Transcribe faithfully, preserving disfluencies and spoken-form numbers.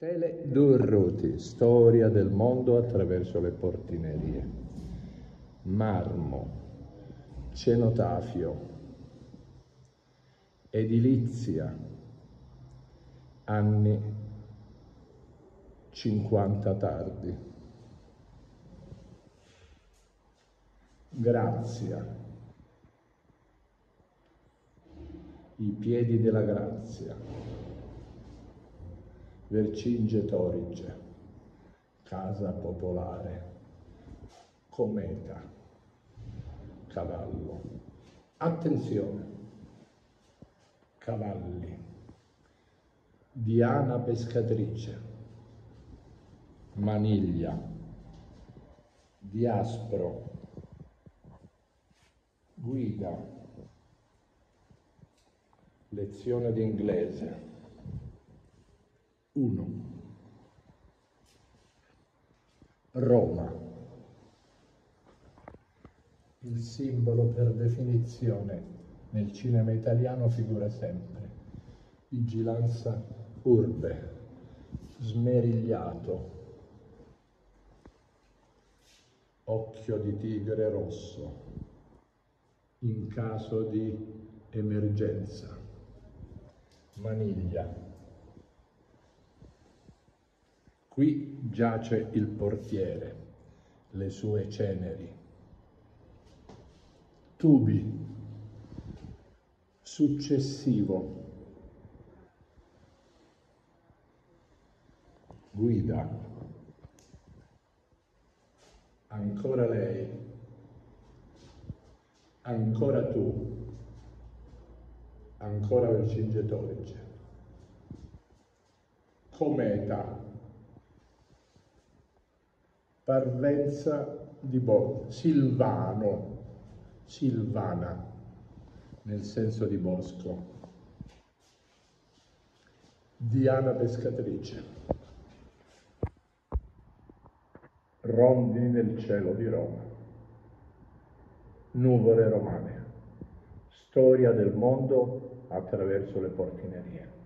Stele Durruti, storia del mondo attraverso le portinerie. Marmo, cenotafio, edilizia, anni cinquanta tardi. Grazia, i piedi della grazia. Vercingetorige, casa popolare, cometa, cavallo. Attenzione, cavalli, Diana pescatrice, maniglia, diaspro, guida, lezione di inglese. uno. Roma. Il simbolo per definizione nel cinema italiano figura sempre. Vigilanza urbe, smerigliato, occhio di tigre rosso, in caso di emergenza, maniglia. Qui giace il portiere, le sue ceneri. Tubi, successivo, guida, ancora lei, ancora tu, ancora Vercingetorige, cometa, parvenza di bosco, silvano, silvana, nel senso di bosco, Diana pescatrice, rondini nel cielo di Roma, nuvole romane, storia del mondo attraverso le portinerie.